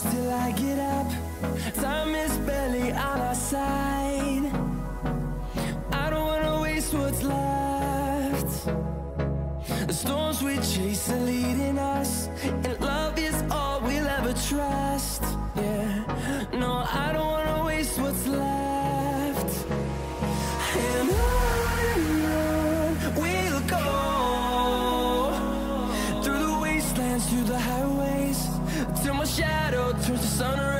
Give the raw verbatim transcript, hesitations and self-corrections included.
push till I get up. Time is barely on our side. I don't wanna waste what's left. The storms we chase are leading us, and love is all we'll ever trust. Yeah, no, I don't wanna waste what's left. And on and on we'll go, through the wastelands, through the highways, till my shadow turns to sun rays.